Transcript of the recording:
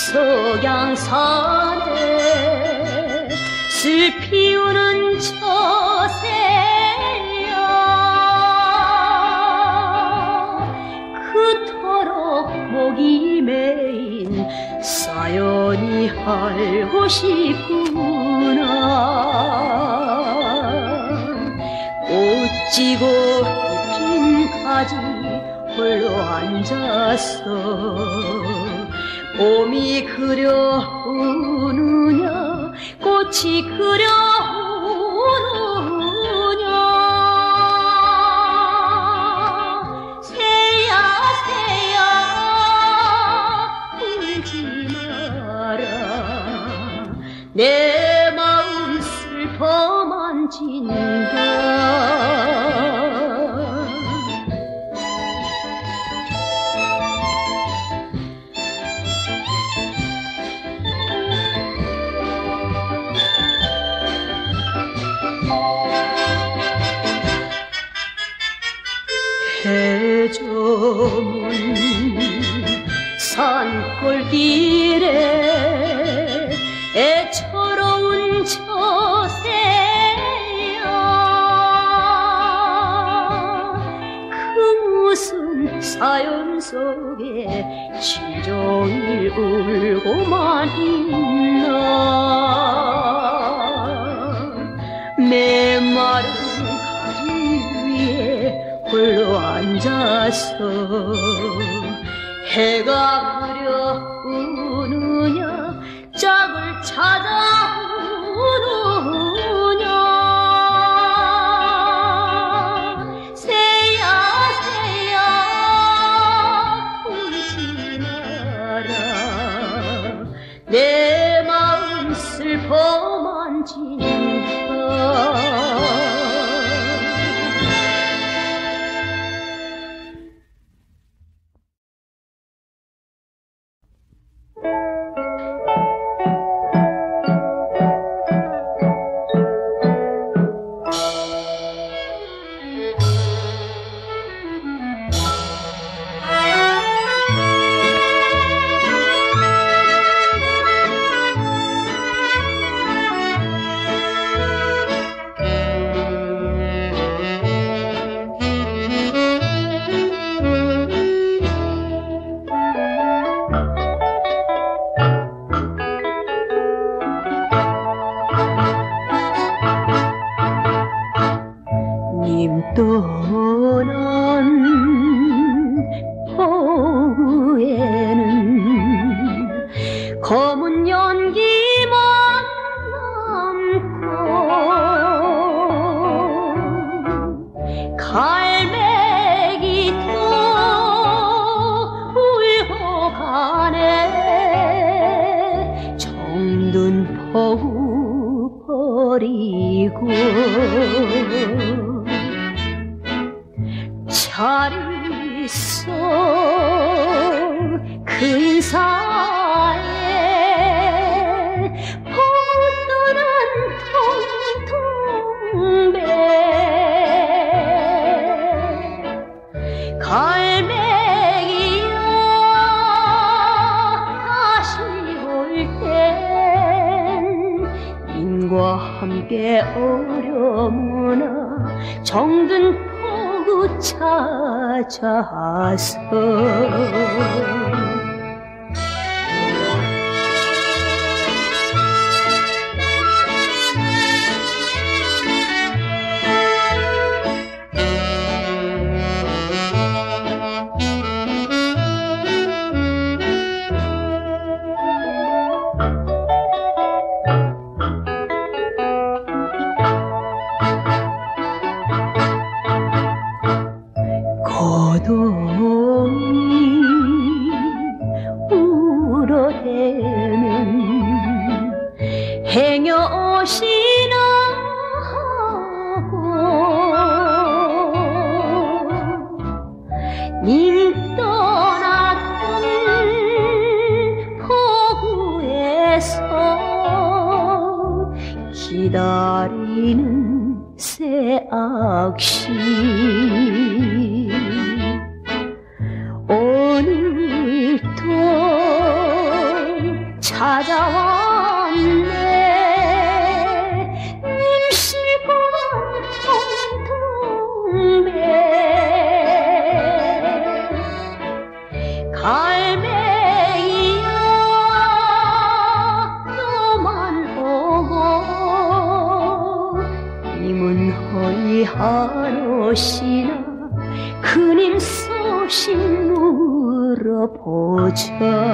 석양산에 슬 피우는 저새야 그토록 목이 메인 사연이 알고 싶구나. 꽃 지고 핀 가지 홀로 앉아서 봄이 그려오느냐 꽃이 그려오느냐. 새야 새야 울지 마라 내 마음 슬퍼만 진다. 해저문 산골길에 애처로운 저새야 그 무슨 사연 속에 지종일 울고만 있나. 메마른 가지 위에 홀로 앉아서 해가 그려오느냐 짝을 찾아오느냐. 새야 새야 울지 마라 내 마음 슬퍼만 진다. 떠난 오후에는 검은 연기만 남고 갈매기도 울고 가네 정든 포구 버리고. 잘 있어 그 인사에 포도난 통통배 갈매기야 다시 올 땐 님과 함께 어려무나 정든 찾아서. 고동이 울어대는 행여시나 하고 님 떠났던 포구에서 기다리는 새악시 오늘도 무엇이나 그님 소식 물어보자.